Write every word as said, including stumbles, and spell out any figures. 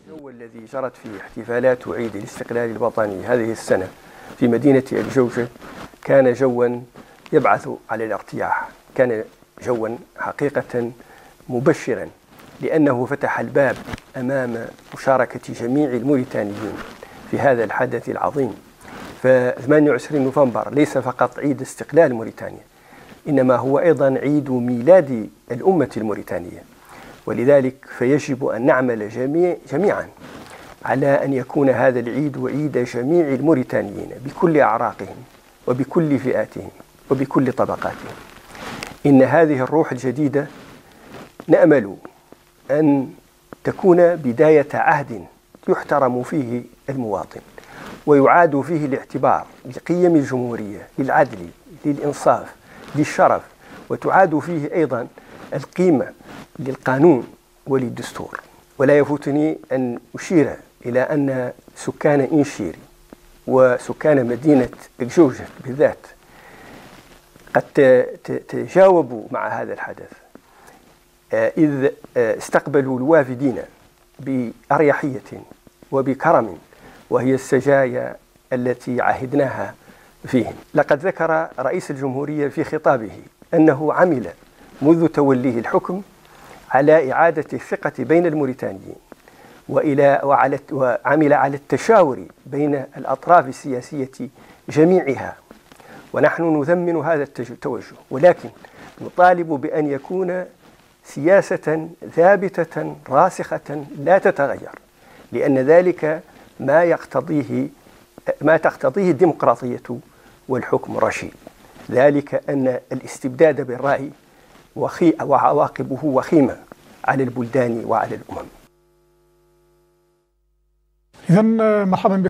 الجو الذي جرت فيه احتفالات عيد الاستقلال الوطني هذه السنة في مدينة الجوجة كان جوا يبعث على الارتياح، كان جوا حقيقة مبشرا، لأنه فتح الباب أمام مشاركة جميع الموريتانيين في هذا الحدث العظيم. ف ثمانية وعشرين نوفمبر ليس فقط عيد استقلال موريتانيا، إنما هو أيضا عيد ميلاد الأمة الموريتانية، ولذلك فيجب أن نعمل جميع جميعا على أن يكون هذا العيد عيد جميع الموريتانيين بكل أعراقهم وبكل فئاتهم وبكل طبقاتهم. إن هذه الروح الجديدة نأمل أن تكون بداية عهد يحترم فيه المواطن ويعاد فيه الاعتبار لقيم الجمهورية، للعدل، للإنصاف، للشرف، وتعاد فيه أيضا القيمة للقانون وللدستور. ولا يفوتني أن أشير إلى أن سكان إنشيري وسكان مدينة الجوجة بالذات قد تجاوبوا مع هذا الحدث، إذ استقبلوا الوافدين بأريحية وبكرم، وهي السجايا التي عهدناها فيهم. لقد ذكر رئيس الجمهورية في خطابه أنه عمل منذ توليه الحكم على إعادة الثقة بين الموريتانيين وإلى وعلى وعمل على التشاور بين الأطراف السياسية جميعها، ونحن نثمن هذا التوجه، ولكن نطالب بأن يكون سياسة ثابتة راسخة لا تتغير، لأن ذلك ما يقتضيه ما تقتضيه الديمقراطية والحكم الرشيد، ذلك أن الاستبداد بالرأي وعواقبه وخيمة على البلدان وعلى الأمم. إذن مرحبا